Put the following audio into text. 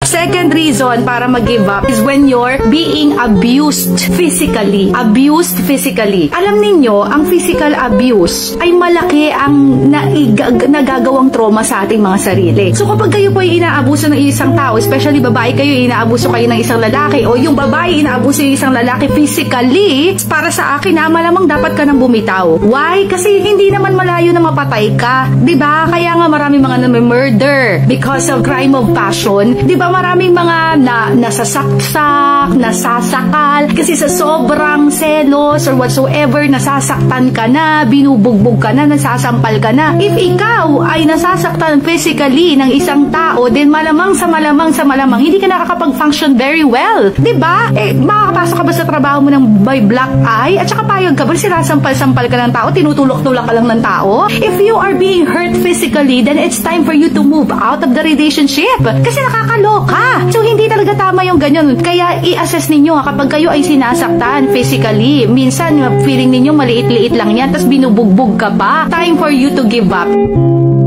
Second reason para mag-give up is when you're being abused physically. Abused physically. Alam ninyo, ang physical abuse ay malaki ang nagagawang trauma sa ating mga sarili. So kapag kayo po ay inaabuso ng isang tao, especially babae kayo, inaabuso kayo ng isang lalaki, o yung babae inaabuso ng isang lalaki physically, para sa akin malamang dapat ka nang bumitaw. Why? Kasi hindi naman malayo na mapatay ka. Diba? Kaya nga maraming mga murder because of crime of passion. Diba? Maraming mga nasasaksak, nasasakal, kasi sa sobrang selos or whatsoever, nasasaktan ka na, binubugbog ka na, nasasampal ka na. If ikaw ay nasasaktan physically ng isang tao, then malamang sa malamang, hindi ka nakakapag-function very well. Diba? Makakapasok ka ba sa trabaho mo ng by black eye? At saka payag ka ba? Sinasampal-sampal ka ng tao? Tinutulak-tulak ka lang ng tao? If you are being hurt physically, then it's time for you to move out of the relationship. Kasi nakakaloka. So, hindi talaga tama yung ganyan. Kaya, i-assess ninyo kapag kayo ay sinasaktan physically. Minsan, feeling ninyo maliit-liit lang yan, tapos binubugbog ka pa. Time for you to give up.